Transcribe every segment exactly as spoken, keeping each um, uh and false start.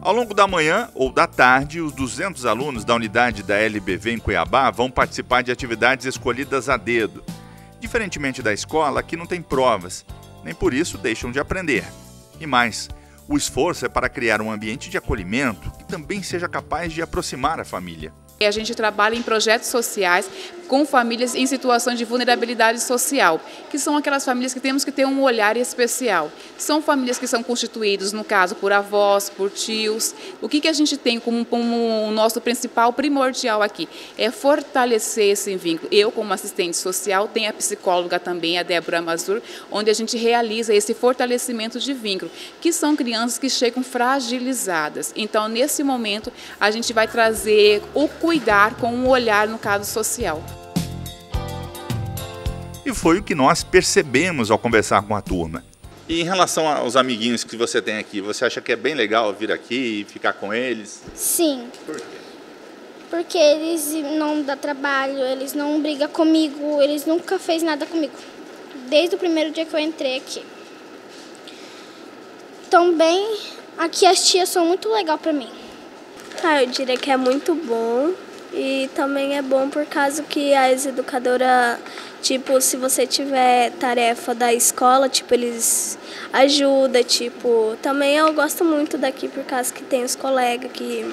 Ao longo da manhã ou da tarde, os duzentos alunos da unidade da L B V em Cuiabá vão participar de atividades escolhidas a dedo. Diferentemente da escola, aqui não tem provas, nem por isso deixam de aprender. E mais, o esforço é para criar um ambiente de acolhimento que também seja capaz de aproximar a família. A gente trabalha em projetos sociais com famílias em situações de vulnerabilidade social, que são aquelas famílias que temos que ter um olhar especial. São famílias que são constituídas, no caso, por avós, por tios. O que, que a gente tem como, como o nosso principal primordial aqui? É fortalecer esse vínculo. Eu, como assistente social, tenho a psicóloga também, a Débora Mazur, onde a gente realiza esse fortalecimento de vínculo, que são crianças que chegam fragilizadas. Então, nesse momento, a gente vai trazer o cuidar com um olhar, no caso, social. E foi o que nós percebemos ao conversar com a turma. E em relação aos amiguinhos que você tem aqui, você acha que é bem legal vir aqui e ficar com eles? Sim. Por quê? Porque eles não dão trabalho, eles não brigam comigo, eles nunca fez nada comigo. Desde o primeiro dia que eu entrei aqui. Também, aqui as tias são muito legais para mim. Ah, eu diria que é muito bom e também é bom por causa que as educadoras, tipo, se você tiver tarefa da escola, tipo, eles ajudam, tipo, também eu gosto muito daqui por causa que tem os colegas que,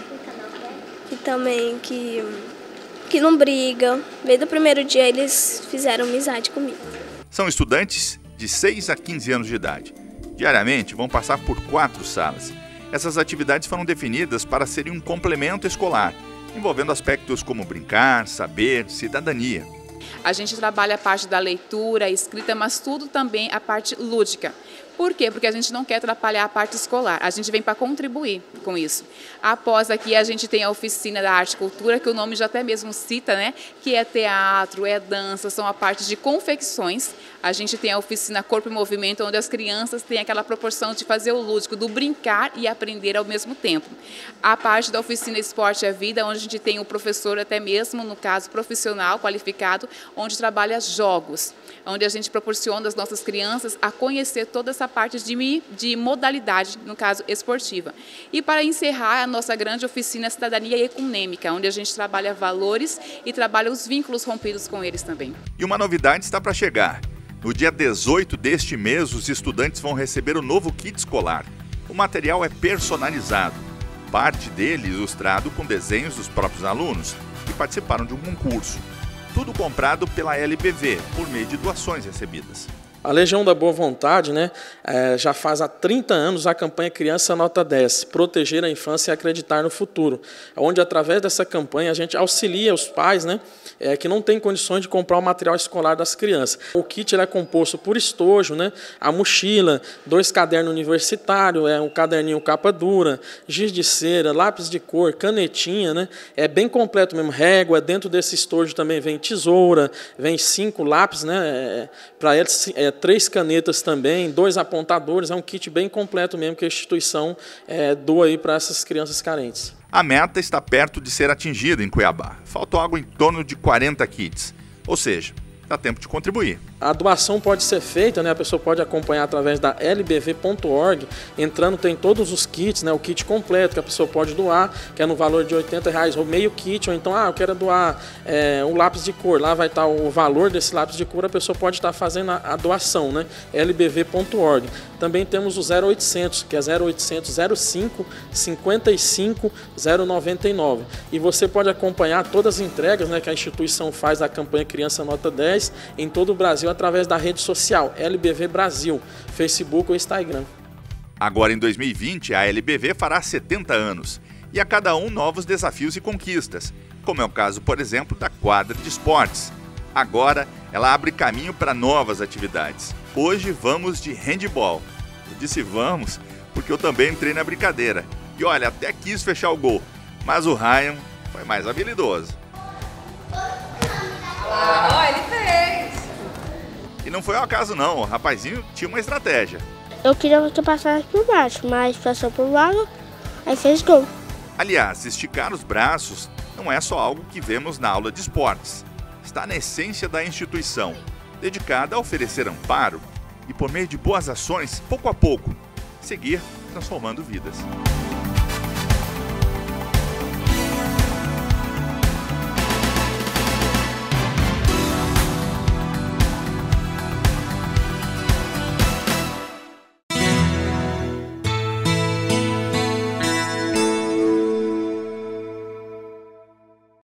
que também, que, que não brigam. Desde o primeiro dia eles fizeram amizade comigo. São estudantes de seis a quinze anos de idade. Diariamente vão passar por quatro salas. Essas atividades foram definidas para serem um complemento escolar, envolvendo aspectos como brincar, saber, cidadania. A gente trabalha a parte da leitura, a escrita, mas tudo também a parte lúdica. Por quê? Porque a gente não quer atrapalhar a parte escolar, a gente vem para contribuir com isso. Após aqui a gente tem a oficina da arte e cultura, que o nome já até mesmo cita, né? Que é teatro, é dança, são a parte de confecções. A gente tem a oficina Corpo e Movimento, onde as crianças têm aquela proporção de fazer o lúdico, do brincar e aprender ao mesmo tempo. A parte da oficina Esporte é Vida, onde a gente tem o professor até mesmo, no caso profissional, qualificado, onde trabalha jogos, onde a gente proporciona às nossas crianças a conhecer toda essa parte de, de modalidade, no caso esportiva. E para encerrar, a nossa grande oficina Cidadania Econômica, onde a gente trabalha valores e trabalha os vínculos rompidos com eles também. E uma novidade está para chegar. No dia dezoito deste mês, os estudantes vão receber o novo kit escolar. O material é personalizado, parte dele ilustrado com desenhos dos próprios alunos que participaram de um concurso. Tudo comprado pela L B V, por meio de doações recebidas. A Legião da Boa Vontade, né, é, já faz há trinta anos a campanha Criança Nota dez, proteger a infância e acreditar no futuro, onde através dessa campanha a gente auxilia os pais, né, é, que não têm condições de comprar o material escolar das crianças. O kit ele é composto por estojo, né, a mochila, dois cadernos universitários, é, um caderninho capa dura, giz de cera, lápis de cor, canetinha, né, é bem completo mesmo, régua, dentro desse estojo também vem tesoura, vem cinco lápis, né, é, para eles... É, três canetas também, dois apontadores, é um kit bem completo mesmo que a instituição é, doa aí para essas crianças carentes. A meta está perto de ser atingida em Cuiabá. Faltam algo em torno de quarenta kits, ou seja, dá tempo de contribuir. A doação pode ser feita, né? A pessoa pode acompanhar através da L B V ponto org, entrando tem todos os kits, né? O kit completo que a pessoa pode doar, que é no valor de oitenta reais, ou meio kit, ou então, ah, eu quero doar é, um lápis de cor, lá vai estar o valor desse lápis de cor, a pessoa pode estar fazendo a, a doação, né? L B V ponto org. Também temos o zero oitocentos, que é zero oitocentos, zero cinco, cinquenta e cinco, zero noventa e nove. E você pode acompanhar todas as entregas, né, que a instituição faz da campanha Criança Nota dez em todo o Brasil, através da rede social L B V Brasil, Facebook ou Instagram. Agora em dois mil e vinte, a L B V fará setenta anos e a cada um novos desafios e conquistas, como é o caso, por exemplo, da quadra de esportes. Agora ela abre caminho para novas atividades. Hoje vamos de handball. Eu disse vamos porque eu também entrei na brincadeira e olha, até quis fechar o gol, mas o Ryan foi mais habilidoso. Ah, ele fez! E não foi ao acaso não, o rapazinho tinha uma estratégia. Eu queria que passasse por baixo, mas passou por baixo, aí fez gol. Aliás, esticar os braços não é só algo que vemos na aula de esportes. Está na essência da instituição, dedicada a oferecer amparo e, por meio de boas ações, pouco a pouco, seguir transformando vidas.